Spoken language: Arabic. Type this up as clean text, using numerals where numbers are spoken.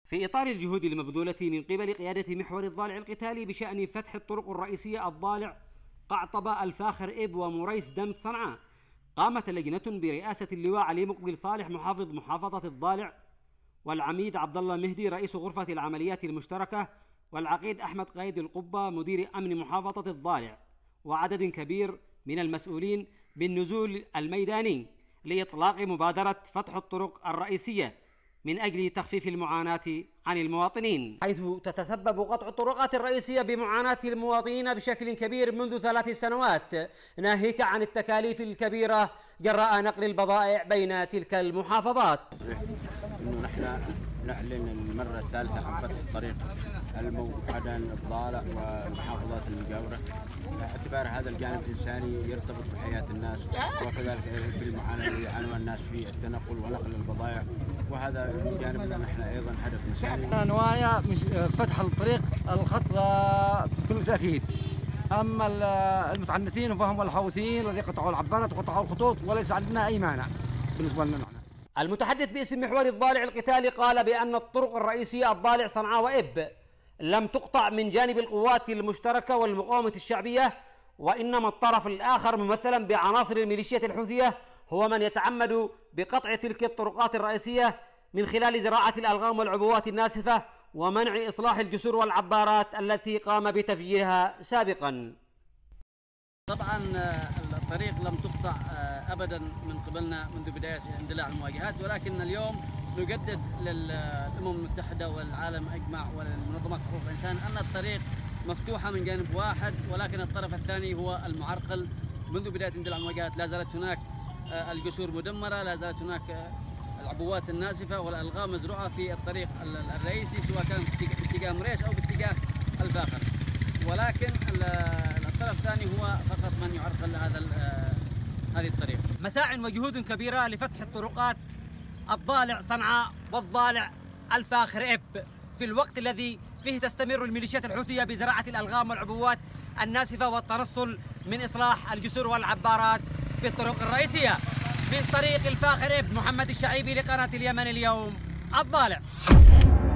في إطار الجهود المبذولة من قبل قيادة محور الضالع القتالي بشأن فتح الطرق الرئيسية الضالع قعطبة الفاخر إب ومريس دمت صنعاء، قامت لجنة برئاسة اللواء علي مقبل صالح محافظ محافظة الضالع، والعميد عبد الله مهدي رئيس غرفة العمليات المشتركة، والعقيد أحمد قايد القبة مدير أمن محافظة الضالع، وعدد كبير من المسؤولين بالنزول الميداني لإطلاق مبادرة فتح الطرق الرئيسية من أجل تخفيف المعاناة عن المواطنين، حيث تتسبب قطع الطرقات الرئيسية بمعاناة المواطنين بشكل كبير منذ 3 سنوات، ناهيك عن التكاليف الكبيرة جراء نقل البضائع بين تلك المحافظات. إنه نحن نعلن المرة الثالثة عن فتح الطريق عدن الضالع والمحافظات المجاورة، باعتبار هذا الجانب الإنساني يرتبط بحياة الناس، وكذلك بالمعاناة اللي يعانون الناس في التنقل ونقل البضائع، وهذا الجانب لنا نحن أيضا هدف إنساني. نوايا فتح الطريق الخط بكل تأكيد، أما المتعنتين فهم الحوثيين الذين قطعوا العبارات وقطعوا الخطوط، وليس عندنا أي مانع بالنسبة لنا. المتحدث باسم محور الضالع القتالي قال بأن الطرق الرئيسية الضالع صنعاء وإب لم تقطع من جانب القوات المشتركة والمقاومة الشعبية، وإنما الطرف الآخر ممثلا بعناصر الميليشيات الحوثية هو من يتعمد بقطع تلك الطرقات الرئيسية من خلال زراعة الألغام والعبوات الناسفة ومنع إصلاح الجسور والعبارات التي قام بتفجيرها سابقا. طبعا الطريق لم تقطع ابدا من قبلنا منذ بدايه اندلاع المواجهات، ولكن اليوم نجدد للامم المتحده والعالم اجمع وللمنظمات حقوق الانسان ان الطريق مفتوحه من جانب واحد، ولكن الطرف الثاني هو المعرقل. منذ بدايه اندلاع المواجهات لا زالت هناك الجسور مدمره، لا زالت هناك العبوات الناسفه والالغام مزروعه في الطريق الرئيسي، سواء كان باتجاه مريس او باتجاه الفاخر، ولكن الطرف الثاني هو فقط من يعرقل هذه الطريق. مساع وجهود كبيرة لفتح الطرقات الضالع صنعاء والضالع الفاخر إب في الوقت الذي فيه تستمر الميليشيات الحوثية بزراعة الألغام والعبوات الناسفة والتنصل من إصلاح الجسور والعبارات في الطرق الرئيسية. من طريق الفاخر إب، محمد الشعيبي لقناة اليمن اليوم الضالع.